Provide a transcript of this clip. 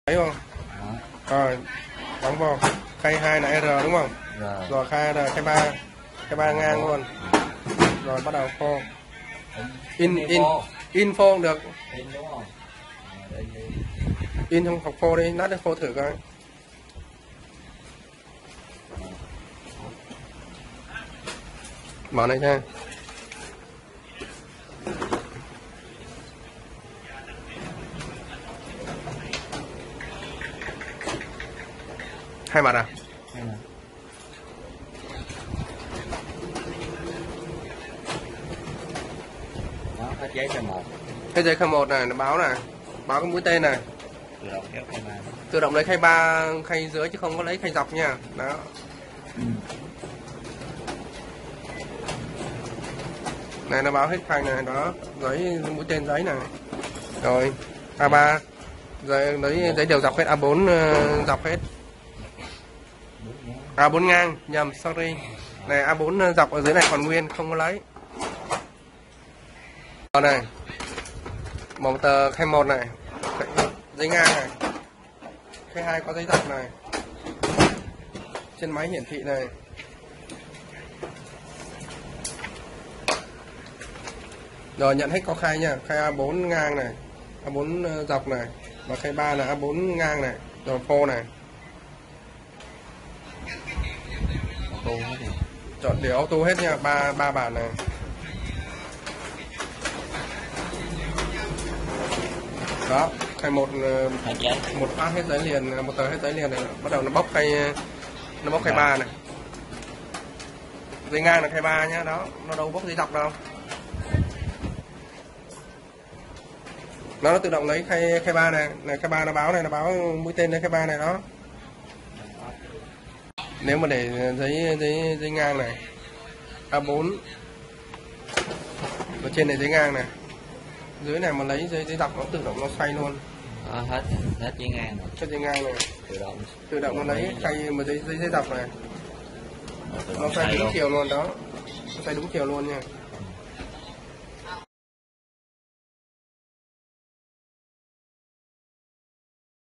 Thấy không? Rồi đóng vào khay 2 là R đúng không? Rồi khay R, khay 3 ngang luôn. Rồi bắt đầu phô. In phô được. In không học phô đi, lát đi phô thử coi. Mở này nha. Hai mặt à? Đó, hết giấy khay 1. Cái giấy khay 1 này nó báo này, báo cái mũi tên này. Tự động kéo khay 3. Tự động lấy khay 3 khay dưới chứ không có lấy khay dọc nha. Đó. Này nó báo hết khay này đó, giấy mũi tên giấy này. Rồi A3 giấy đều dọc hết, A4 dọc hết. A4 ngang, nhầm, sorry. Này A4 dọc ở dưới này còn nguyên, không có lấy. Đó này. Một tờ khay 1 này, giấy ngang này. Khay 2 có giấy dọc này. Trên máy hiển thị này. Rồi nhận hết có khay nha, khay A4 ngang này, A4 dọc này, và khay 3 là A4 ngang này, rồi phô này. Chọn để auto hết nha, ba bản này. Đó, khay một phát hết giấy liền, một tờ hết giấy liền này, bắt đầu nó bóc khay 3 này. Giấy ngang là khay 3 nhá, đó, nó đâu bóc giấy dọc đâu. Nó tự động lấy khay 3 này, khay 3 nó báo mũi tên lên khay 3 này đó. Nếu mà để giấy ngang này A4 ở trên này giấy ngang này, dưới này mà lấy giấy dọc nó tự động nó xoay luôn. Hết giấy ngang rồi. Hết giấy ngang này. Tự động nó lấy khay mà giấy dọc này. Nó xoay đúng chiều luôn đó. Nó xoay đúng chiều luôn nha.